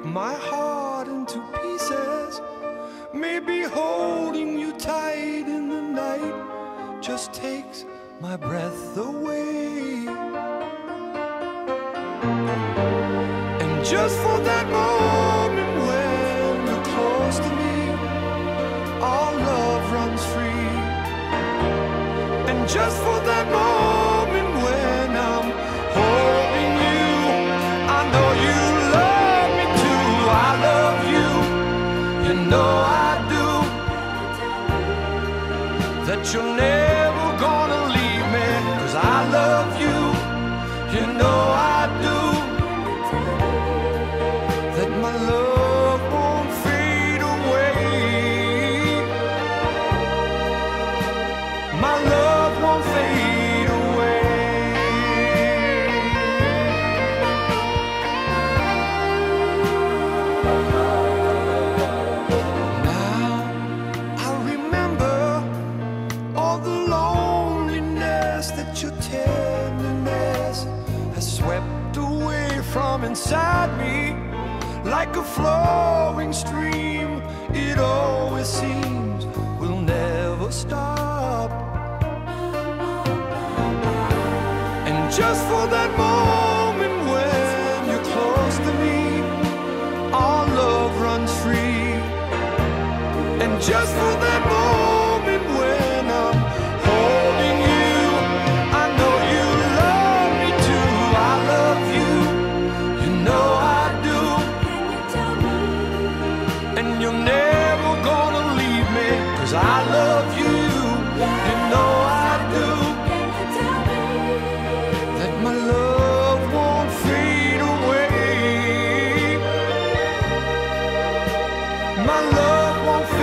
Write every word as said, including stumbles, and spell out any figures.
my heart into pieces. Maybe holding you tight in the night just takes my breath away. And just for that moment when you're close to me, our love runs free. And just for that moment when I'm holding you, I know you love me too. I love you, you know I do. That you're never gonna leave me, 'cause I love you, you know I do. That my love won't fade away. My love won't fade away. Now I remember all the loneliness that your tenderness has swept away from inside me. Like a flowing stream, it always seems will never stop. And just for that moment when you're close to me, our love runs free. And just for that moment when I'm holding you, I know you love me too. I love you, you know I do. And you're never gonna leave me, 'cause I love you, you know I do. That my love won't fade away. My love won't fade away.